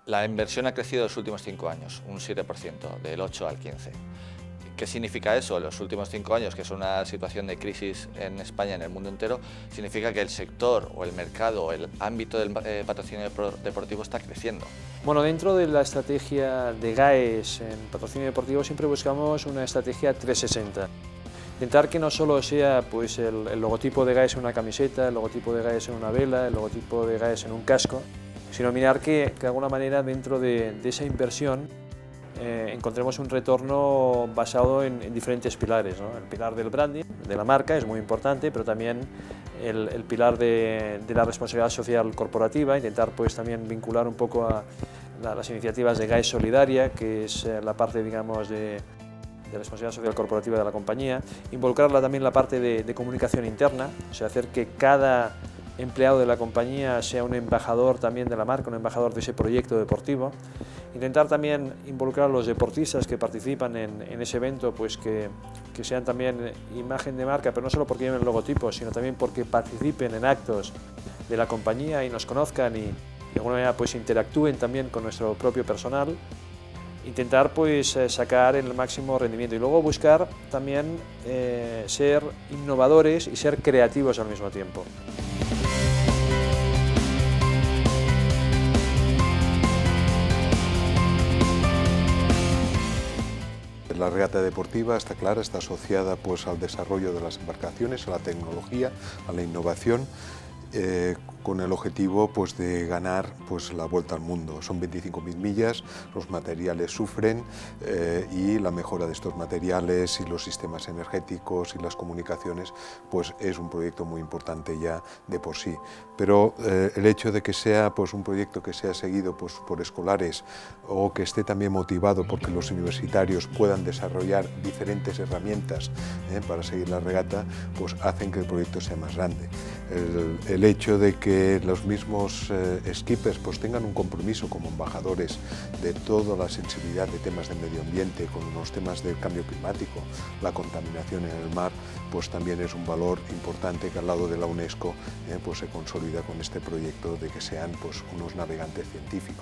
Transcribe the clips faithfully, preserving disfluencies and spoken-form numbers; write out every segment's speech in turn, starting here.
La inversión ha crecido en los últimos cinco años, un siete por ciento, del ocho al quince. ¿Qué significa eso? En los últimos cinco años, que es una situación de crisis en España y en el mundo entero, significa que el sector o el mercado o el ámbito del eh, patrocinio deportivo está creciendo. Bueno, dentro de la estrategia de GAES en patrocinio deportivo siempre buscamos una estrategia trescientos sesenta. Intentar que no solo sea pues, el, el logotipo de GAES en una camiseta, el logotipo de GAES en una vela, el logotipo de GAES en un casco, sino mirar que, que de alguna manera dentro de, de esa inversión eh, encontremos un retorno basado en, en diferentes pilares, ¿no? El pilar del branding, de la marca, es muy importante, pero también el, el pilar de, de la responsabilidad social corporativa, intentar pues, también vincular un poco a la, las iniciativas de GAES Solidaria, que es eh, la parte, digamos, de, de responsabilidad social corporativa de la compañía, involucrarla también en la parte de, de comunicación interna, o sea, hacer que cada empleado de la compañía sea un embajador también de la marca, un embajador de ese proyecto deportivo. Intentar también involucrar a los deportistas que participan en, en ese evento, pues que, que sean también imagen de marca, pero no solo porque lleven el logotipo, sino también porque participen en actos de la compañía y nos conozcan y de alguna manera pues interactúen también con nuestro propio personal. Intentar pues sacar el máximo rendimiento y luego buscar también eh, ser innovadores y ser creativos al mismo tiempo. La regata deportiva está clara, está asociada pues, al desarrollo de las embarcaciones, a la tecnología, a la innovación, eh, con el objetivo pues, de ganar pues, la vuelta al mundo. Son veinticinco mil millas, los materiales sufren eh, y la mejora de estos materiales y los sistemas energéticos y las comunicaciones pues, es un proyecto muy importante ya de por sí. Pero eh, el hecho de que sea pues, un proyecto que sea seguido pues, por escolares o que esté también motivado porque los universitarios puedan desarrollar diferentes herramientas eh, para seguir la regata, pues hacen que el proyecto sea más grande. El, el hecho de que los mismos eh, skippers pues, tengan un compromiso como embajadores de toda la sensibilidad de temas de medio ambiente, con los temas del cambio climático, la contaminación en el mar, pues también es un valor importante que al lado de la UNESCO eh, pues, se consolida con este proyecto de que sean pues, unos navegantes científicos.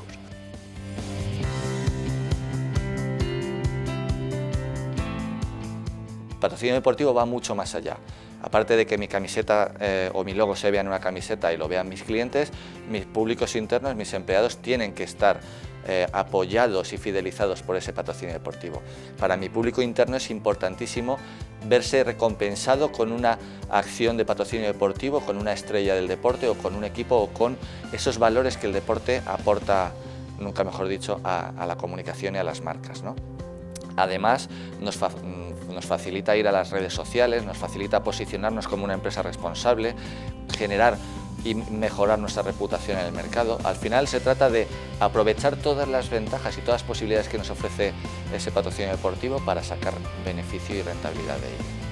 El patrocinio deportivo va mucho más allá. Aparte de que mi camiseta eh, o mi logo se vea en una camiseta y lo vean mis clientes, mis públicos internos, mis empleados tienen que estar eh, apoyados y fidelizados por ese patrocinio deportivo. Para mi público interno es importantísimo verse recompensado con una acción de patrocinio deportivo, con una estrella del deporte o con un equipo o con esos valores que el deporte aporta, nunca mejor dicho, a, a la comunicación y a las marcas, ¿no? Además, nos, fa nos facilita ir a las redes sociales, nos facilita posicionarnos como una empresa responsable, generar y mejorar nuestra reputación en el mercado. Al final se trata de aprovechar todas las ventajas y todas las posibilidades que nos ofrece ese patrocinio deportivo para sacar beneficio y rentabilidad de ello.